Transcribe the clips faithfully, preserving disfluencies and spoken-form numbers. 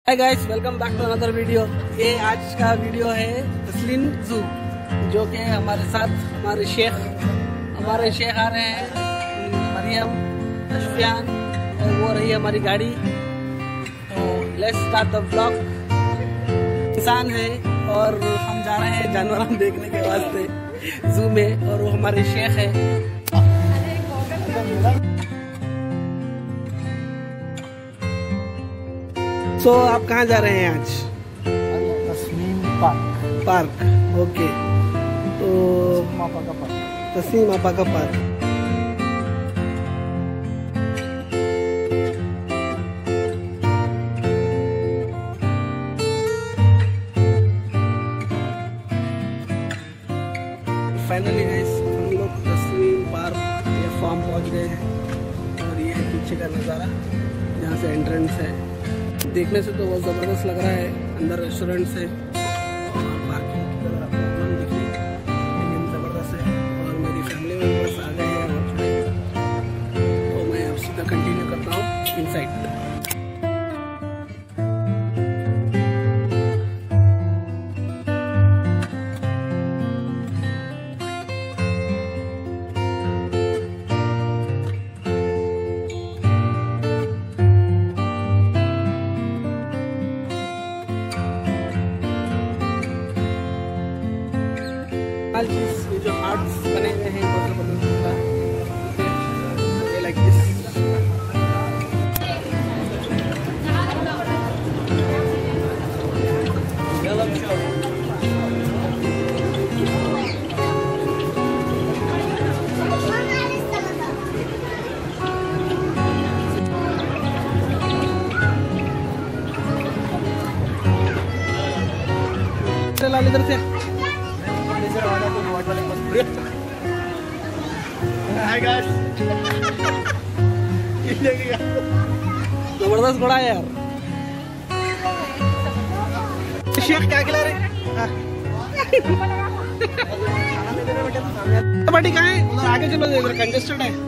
Hi guys, welcome back to another video. ये आज का वीडियो है तस्लीम जू, जो कि हमारे साथ हमारे शेख हमारे शेख आ रहे हैं, मरियम, अशफियान, और वो रही हमारी गाड़ी। तो लेट्स स्टार्ट द व्लॉग। इंसान है और हम जा रहे हैं जानवर देखने के वास्ते जू में, और वो हमारे शेख है। तो so, आप कहाँ जा रहे हैं आज? तस्लीम पार्क। Park, okay. तो मापा का पार्क, तस्लीम आपा का पार्क। फाइनली गाइस, हम लोग तस्लीम पार्क या फार्म पहुंच गए हैं, और ये है पीछे का नज़ारा जहाँ से एंट्रेंस है। देखने से तो बहुत ज़बरदस्त लग रहा है। अंदर रेस्टोरेंट्स है और पार्किंग की तरह प्रॉब्लम दिख रही है, लेकिन ज़बरदस्त है। और मेरी फैमिली मेम्बर्स आ गए हैं और खड़े, तो मैं अब सीधा कंटिन्यू करता हूँ इनसाइड। ये जो हार्ट्स बने हुए हैं बदल बदल का, ये लाइक दिस। चला इधर से। हाय गाइस, जबरदस्त घोड़ा है यार। शेख क्या खिला रहे? पार्टी कहाँ है? उधर आगे चलो, इधर कंजेस्टेड है।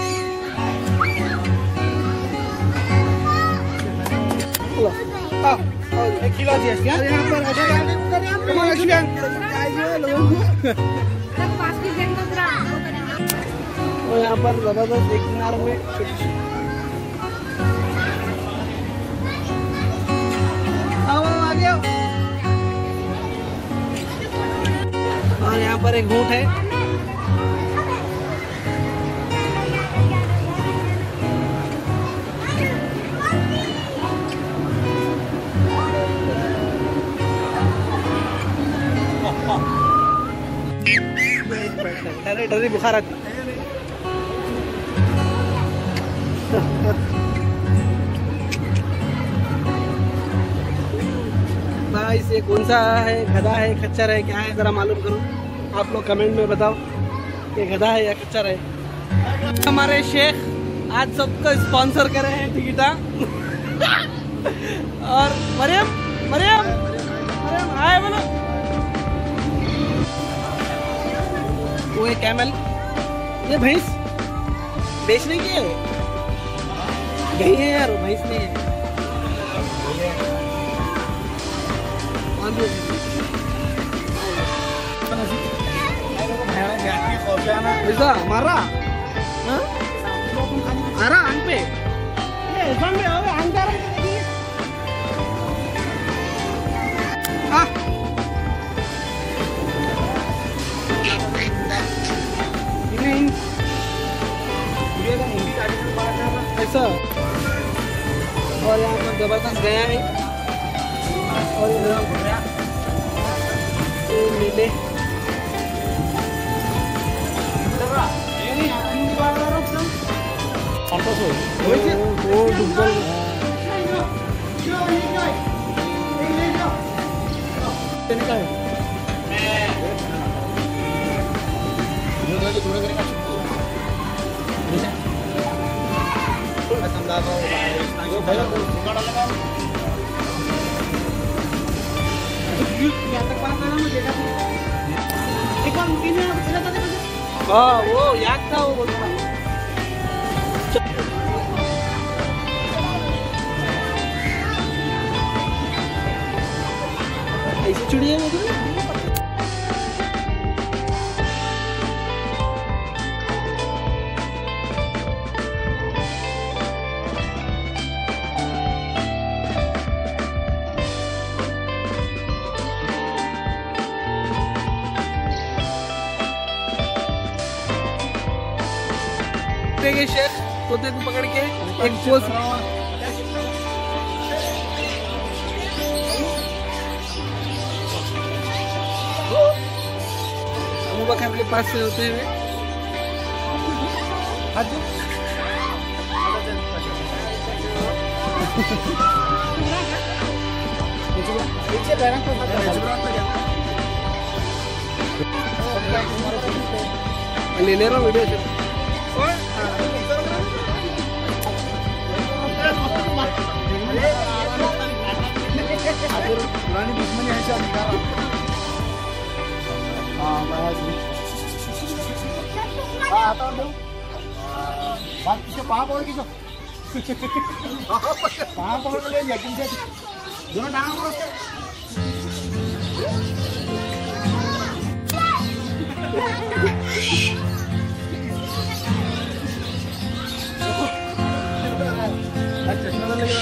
एक खिला दिया क्या? यहाँ पर और यहाँ पर जबरदस्त एक मीनार में आ गया। और यहाँ पर एक ऊँट है। डरे डरे बुखार आती। भाई ये कौन सा है? गधा है, खच्चर है, क्या है? जरा मालूम करो, आप लोग कमेंट में बताओ ये गधा है या खच्चर है। हमारे शेख आज सबको स्पॉन्सर कर रहे हैं टिकटा। और मरियम मरियम मरियम हाय बोलो। वो है कैमल, ये भैंस बेचने की है। यही है यार, भैंस नहीं है। ऐसा मारा मारा आंग पे, ये ऐसा में आओ आंग कर आ ऐसा। और यहाँ पर जबरदस्त गया है, और नीले हाँ वो याद था वो बोलता। ऐसी चिड़िया है मुझे। देखिए शेख तोते को पकड़ के एक पोज अबू बकर के पास से होते हुए ले ले रहा हूँ वीडियो से। पुरानी दुश्मनी ऐसा निकाला। हाँ मैं हाँ आता हूँ। बात किसे पाँव पकड़ किसो पाँव पकड़ ले लिया किनसे दोनों डांग पकड़ अच्छा चश्मा लगे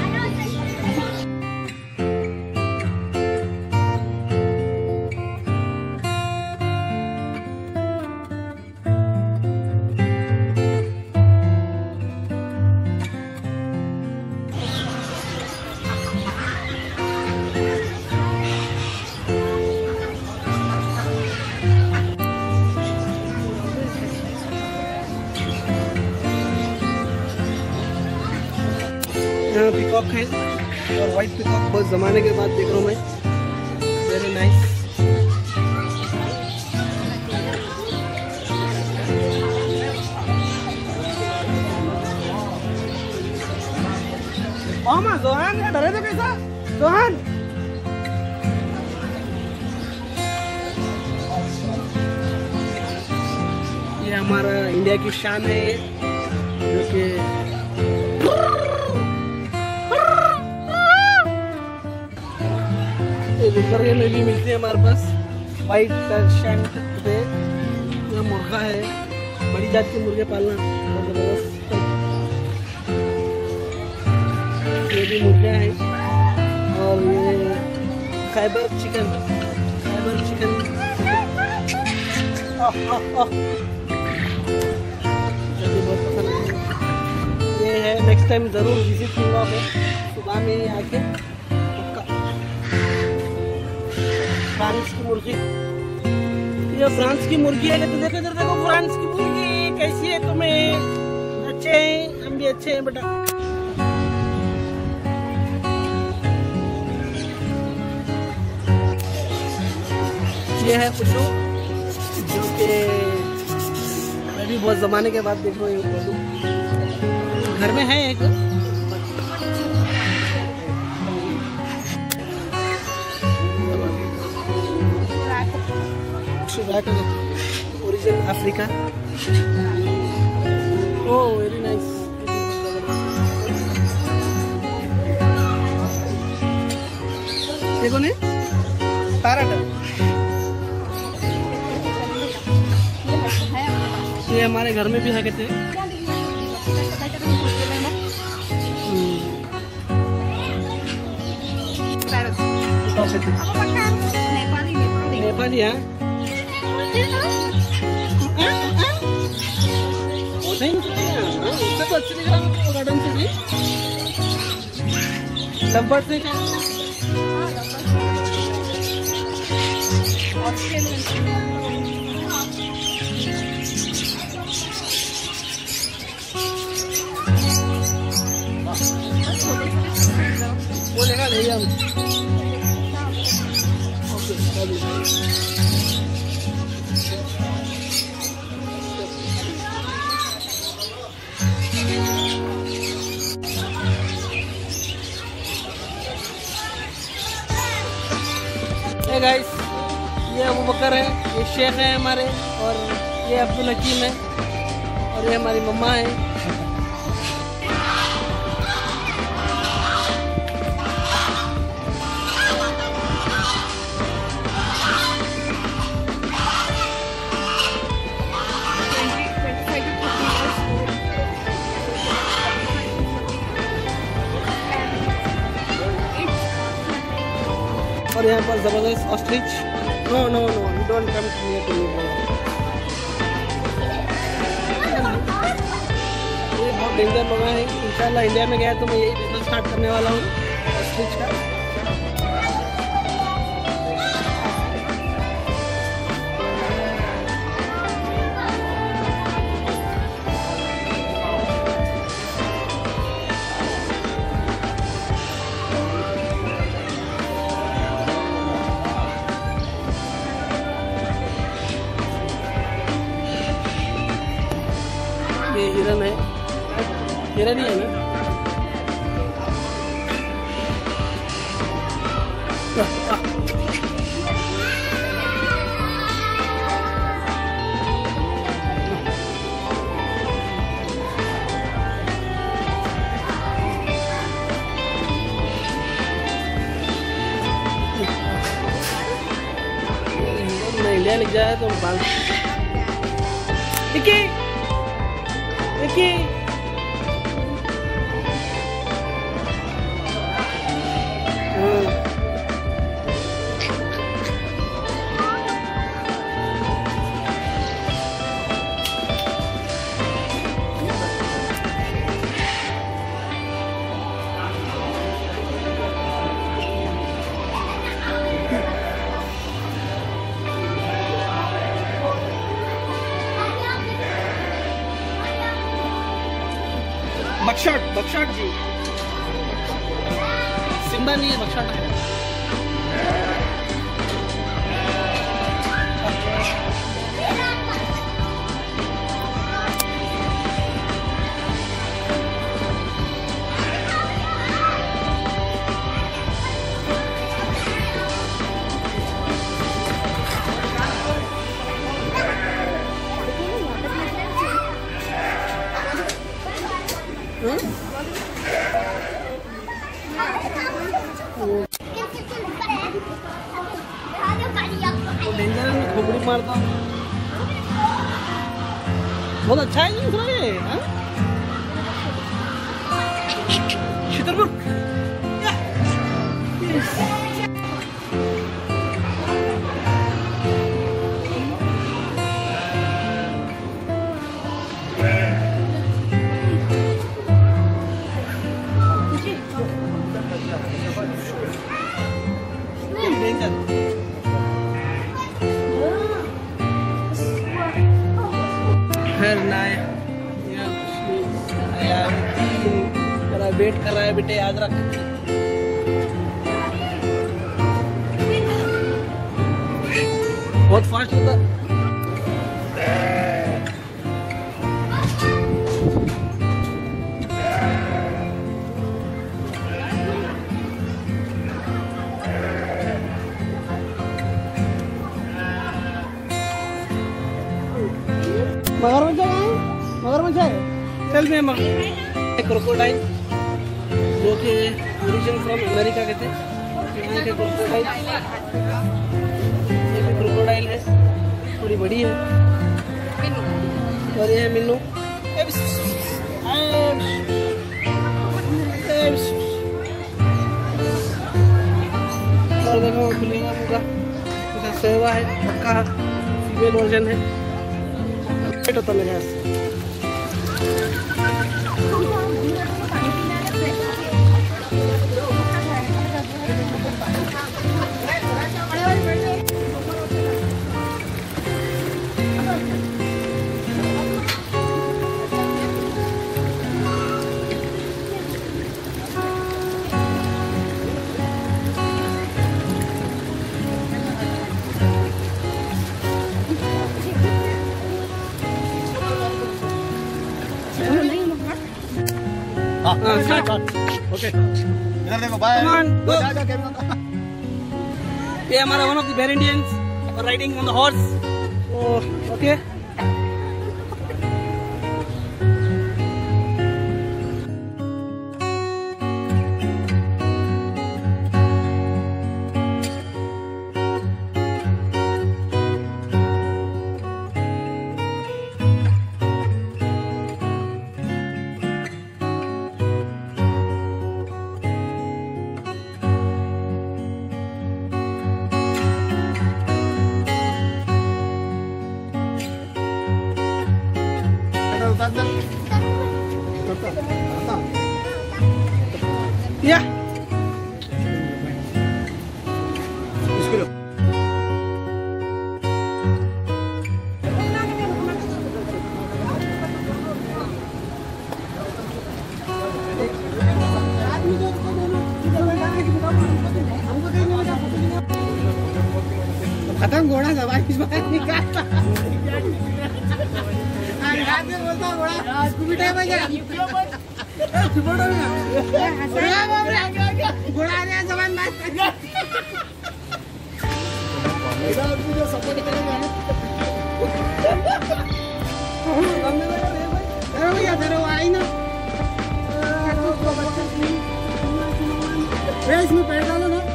पिकॉक है और वाइट पिकॉक बहुत ज़माने के बाद देख रहा हूँ मैं। Very nice. मामा जोहान या डरे तो कैसा जोहान। ये हमारा इंडिया की शान है जो कि मुर्गे में भी मिलते हैं हमारे पास। वाइट शैंट पे यह मुर्गा है। बड़ी जात के मुर्गे पालना बहुत ज़बरदस्त। ये भी मुर्गा है और ये खैबर चिकन खैबर चिकन बहुत पसंद है। ये है नेक्स्ट टाइम ज़रूर विजिट करूँगा मैं सुबह में आके। फ्रांस की मुर्गी, ये फ्रांस की मुर्गी है। तो देखो इधर देखो फ्रांस की मुर्गी कैसी है। तुम्हें अच्छे हैं, हम भी अच्छे हैं बेटा। ये है पुल्लू जो कि मैं भी बहुत जमाने के बाद देख रहा हूँ। पुल्लू घर में है एक। Origin Africa. Oh very nice. देखो ने पैरट ये हमारे घर में भी है कहते हैं। नेपाली है नहीं उससे तो अच्छी दिख रहा है गार्डन से भी। लवबर्ड से वो लेगा ले हम। हे गाइस, ये अबू बकर है, ये शेख है हमारे, और ये अब्दुल हकीम है, और ये हमारी मम्मा है। और यहाँ पर जबरदस्त ostrich. No no no you don't come near to me. ये बहुत डेंजर लोग हैं। इंशाल्लाह इंडिया में गया तो मैं यही बिजनेस स्टार्ट करने वाला हूँ ऑस्ट्रिच का। ये हिरन है, हिरन ही है ना। इंडिया लिख जाए तो बाल इकी इकी बक्शॉट बक्शॉट जी, सिम्बा नहीं है, बक्शॉट है। डेंजर में खोपड़ी मारता हूँ। बहुत अच्छा है ये सुना ये, हाँ? शितरपुर वेट कर रहा है बेटे, याद रख। बहुत फास्ट होता है। मगरमच्छ है, मगरमच्छ है। चल मैं मगर क्रोकोडाइल जो कि ओरिजिन फ्रॉम अमेरिका के थे, यहाँ के क्रोकोडाइल। ये भी क्रोकोडाइल है, थोड़ी बड़ी है। और ये है मिन्नू। और देखो खुलेगा पूरा, इसका सेवा है, पक्का फीमेल वर्जन है। पेट होता मेरे यहाँ ओके, इधर देखो, बाय। ये हमारा one of the bare Indians riding on the horse. Okay, खत्म घोड़ा सवाल इस बार निकालता बोलता घोड़ा घोड़ा आ गया जवान सपोर्ट करेंगे भैया तेरे आई ना इसमें पैर डालो ना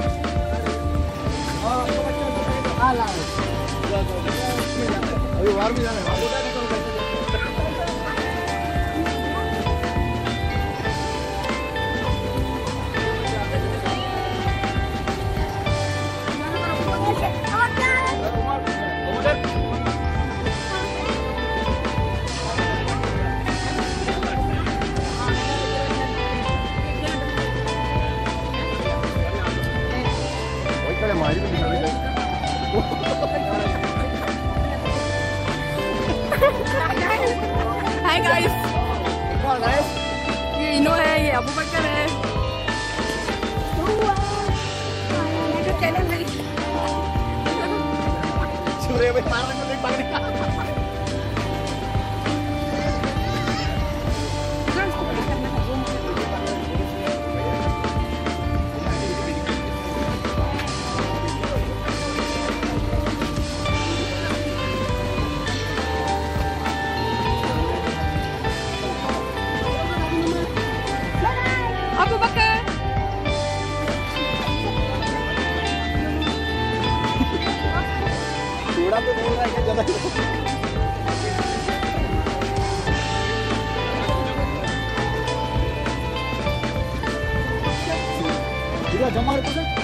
अभी बाहर भी जाना है हाय गाइस, ये इनो है, ये अबू बकर है। अबू बकर थोड़ा तो बोल रहा है कि ज्यादा जमा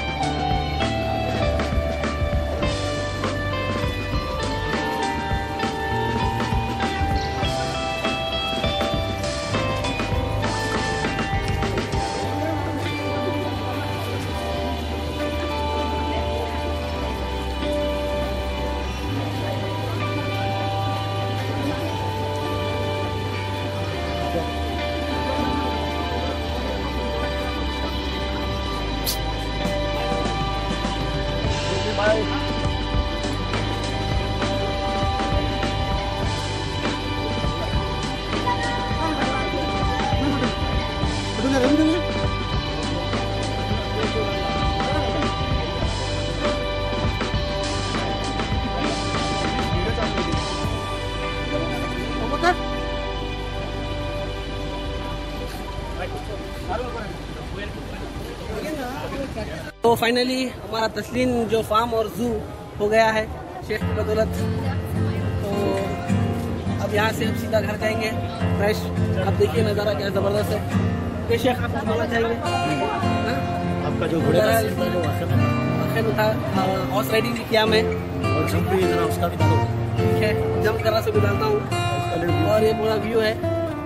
तो फाइनली हमारा तस्लीम जो फार्म और जू हो गया है शेख की बदौलत। तो अब यहाँ से हम सीधा घर जाएंगे फ्रेश। अब देखिए नज़ारा क्या ज़बरदस्त है। ये शेख आप बोलना चाहेंगे? आपका जो घोड़े का था हॉर्स राइडिंग भी किया मैं, और जंप भी जरा उसका भी डालो। ठीक है, जंप करना से भी डालता हूँ। और ये पूरा व्यू है।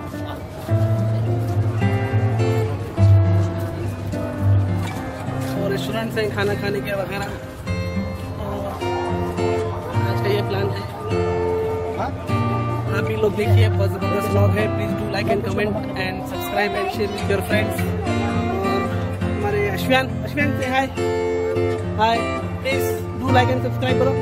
और रेस्टोरेंट से खाना खाने के वगैरह। आज का ये प्लान है। आप भी लोग देखिए, बहुत ज़बरदस्त व्लॉग है। Please do like and comment and subscribe and share with your friends. और हमारे अश्विन अश्विन से hi hi, please do like and subscribe करो।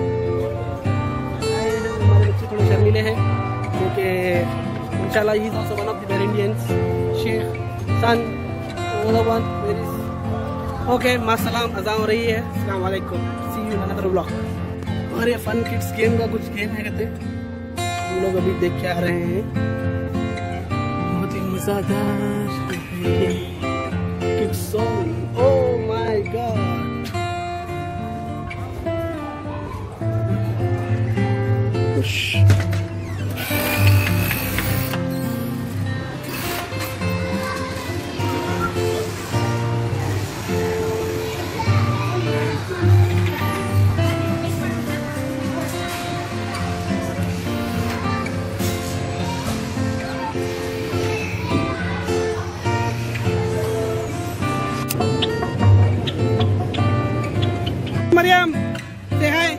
हमारे बच्चे थोड़े शर्मीले हैं क्योंकि इंशाल्लाह he is also one of the very Indians Sheikh son one very okay. मासलाम, अज़ान हो रही है। अस्सलाम वालेकुम, see you in another vlog. और ये फन किड्स गेम का कुछ गेम है कहते हैं, हम लोग अभी देख के आ रहे हैं। बहुत ही मज़ेदार kids song. Oh my god, Mariam से हाय।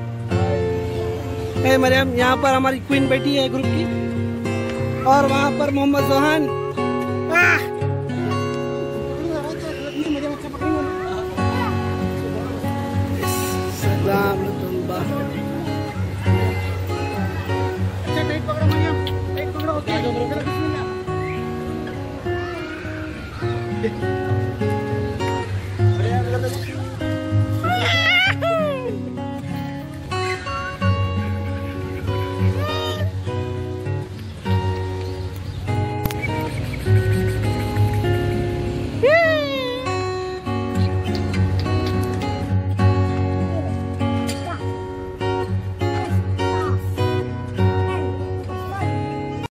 है मरियम, यहाँ पर हमारी क्वीन बैठी है ग्रुप की, और वहाँ पर मोहम्मद जोहान। सलाम Bisimillah.